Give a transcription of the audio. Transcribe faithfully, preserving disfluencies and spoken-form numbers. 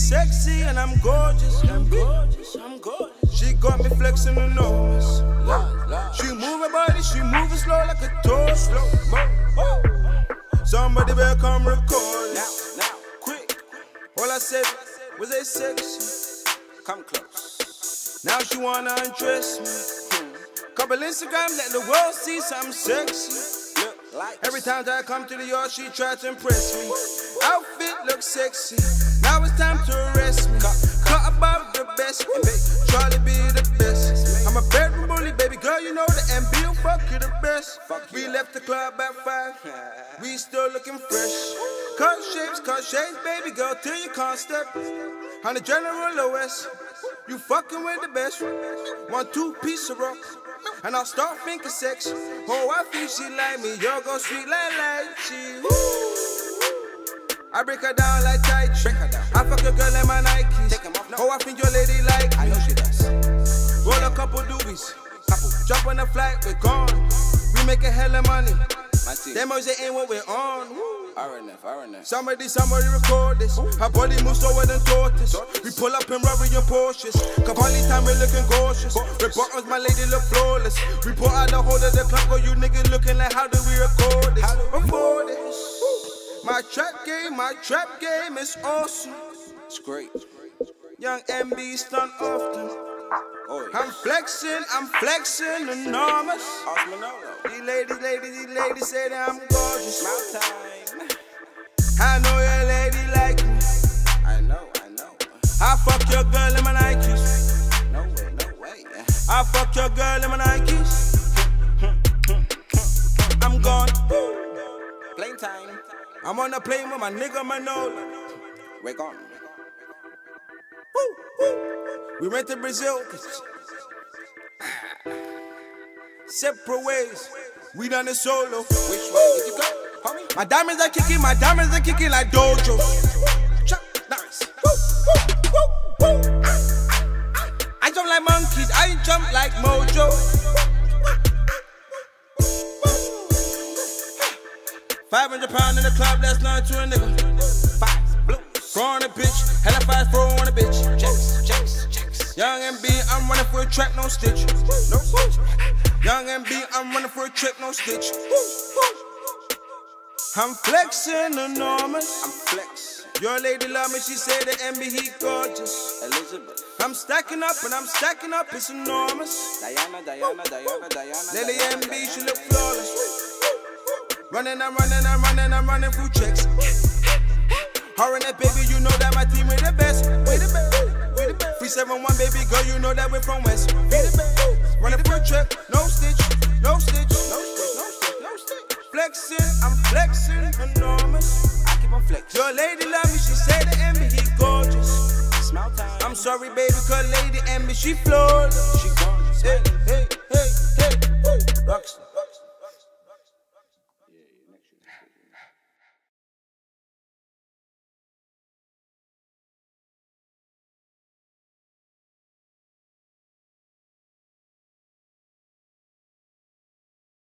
sexy and I'm gorgeous. I'm gorgeous, I'm gorgeous. She got me flexing enormous. She move her body, she moving slow like a tour. Slow mo. Somebody better come record now, now, quick. All I said was they sexy. Come close. Now she wanna undress me. Couple Instagram, let the world see something sexy. Look like every time that I come to the yard, she try to impress me. Outfit looks sexy. Now it's time to arrest me. Cut above the best. Try to be the best. I'm a bedroom bully, baby girl. You know the M B will fuck you the best. We left the club at five. We still looking fresh. Cut shapes, cut shapes, baby girl, till you can't step. On the General O S, you fucking with the best. One two piece of rock, and I'll start thinking sex. Oh, I think she like me. You're go sweet like lychee. I break her down like Tai Chi. I fuck your girl in my Nikes. Oh, I think your lady like me. I know she does. Roll a couple doobies. Jump on the flight, we're gone. We make a hell of money. Them boys ain't what we're on. R N F, R N F. Somebody, somebody record this. Her body moves slower than tortoise. We pull up in Rari and Porsches. Cavalli time we're looking gorgeous. Red buttons, my lady look flawless. We put out the whole of the club. Go you niggas looking like how do we record this? Record this. My trap game, my trap game is awesome. It's great. Young M B stunt often. I'm flexing, I'm flexing enormous. These ladies, ladies, these ladies say that I'm gorgeous. My time. I know your lady like me. I know, I know. I fuck your girl in my Nikes. No way, no way. I fuck your girl in my Nikes. I'm gone. Plane time. I'm on the plane with my nigga Manolo. We're gone. Woo, woo. We went to Brazil. Separate ways. We done it solo. Which way did you go, homie? My diamonds are kicking, my diamonds are kicking like dojo. Nice. Woo, woo, woo, woo. I jump like monkeys, I jump like Mojo. Five hundred pounds in the club, that's nothing to a nigga. Five blue, throw on a bitch, hella fast, throw on a bitch. Checks, checks, checks. Young M B, I'm running for a track, no stitch. No stitch. Young M B, I'm running for a trip, no stitch. I'm flexing enormous. I'm flex. Your lady love me, she said the M B, he gorgeous. Elizabeth. I'm stacking up and I'm stacking up, it's enormous. Diana, Diana, Diana, Diana. Lady M B, she look flawless. Running, I'm running, I'm running, I'm running through checks. Her and that baby, you know that my team we the best. We the best, we the best. three seven one, baby girl, you know that we're from West. We the best. Running for a trip, no stitch, no stitch, no stitch, no stitch, no stitch. Flexing, I'm flexing, enormous. I keep on flexing. Your lady love me, she said the M B, he gorgeous. Smile time. I'm sorry, baby, cause lady M B, she flawless.